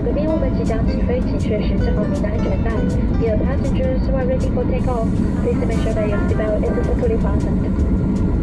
隔壁我们即将起飞，请确实系好您的安全带。Dear passengers who are ready for takeoff, please make sure that your seatbelt is securely fastened.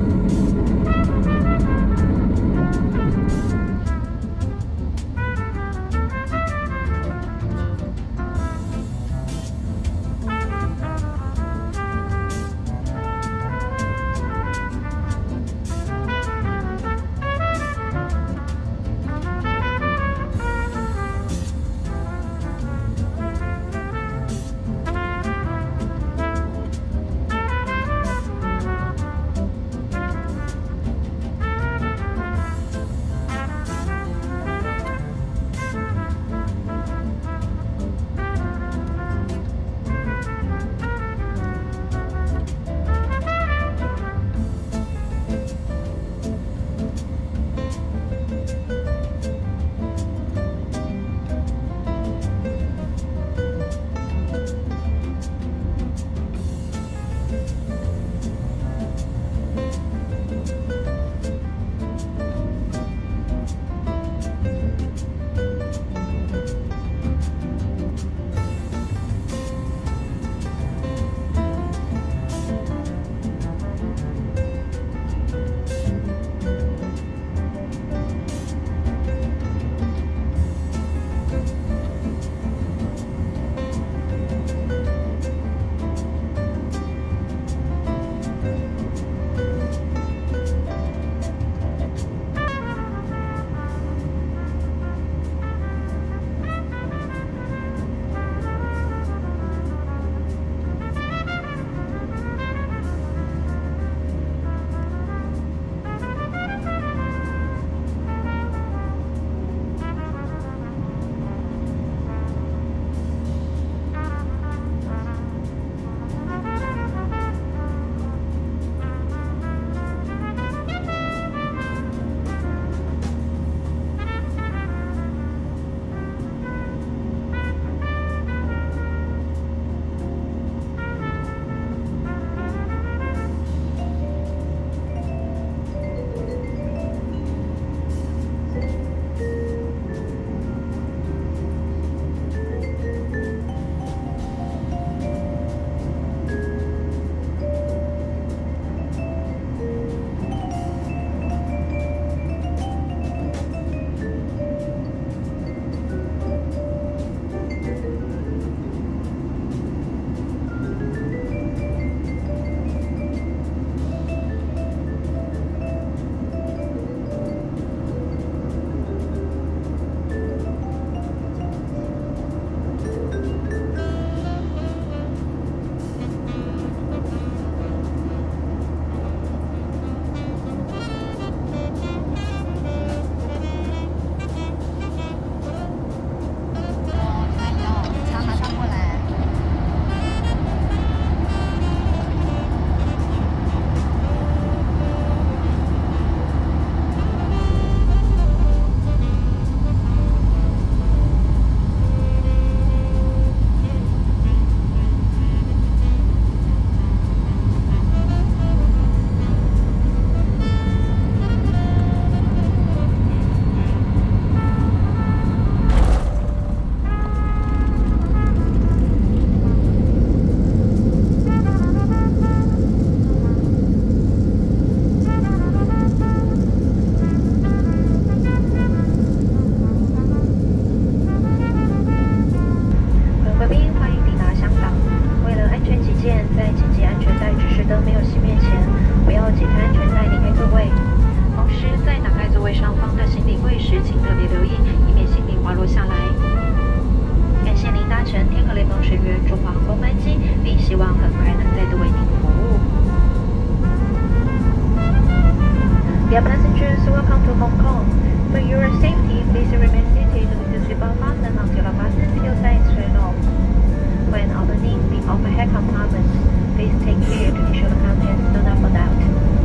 Dear passengers, welcome to Hong Kong. For your safety, please remain seated with your seatbelt fastened until the fasten seatbelt sign is turned off. When opening the overhead compartment, please take care to ensure the contents do not fall out.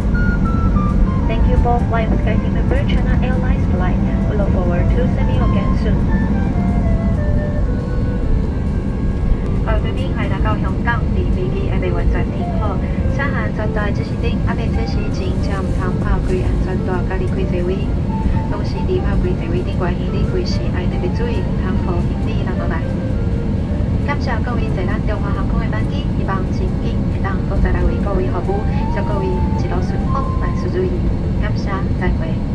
Thank you for flying with SkyTeam member China Airlines flight. We look forward to seeing you again soon. 贵宾係打到香港，離飛機係被運暫停後，車限接待指示燈，阿邊車時前請唔通拋開安全帶隔離規座位。同時是离拍柜座位顶关系，你随时爱特别注意，通风行李拿倒来。感谢各位坐咱中华航空的班机，希望前景会当多再来为各位服务，祝各位一路顺风，万事如意。感谢，再会。